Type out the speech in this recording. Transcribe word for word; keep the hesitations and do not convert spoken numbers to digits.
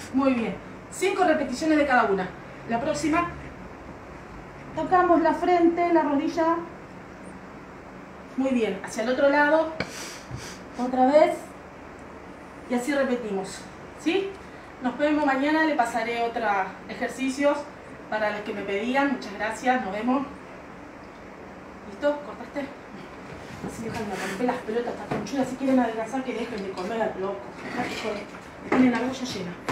Muy bien. Cinco repeticiones de cada una. La próxima. Tocamos la frente, la rodilla. Muy bien. Hacia el otro lado. Otra vez. Y así repetimos. ¿Sí? Nos vemos mañana. Le pasaré otros ejercicios para los que me pedían. Muchas gracias. Nos vemos. ¿Listo? ¿Cortaste? Así dejan de romper las pelotas, estas conchudas. Si quieren adelgazar, que dejen de comer, loco. Me tienen la olla llena.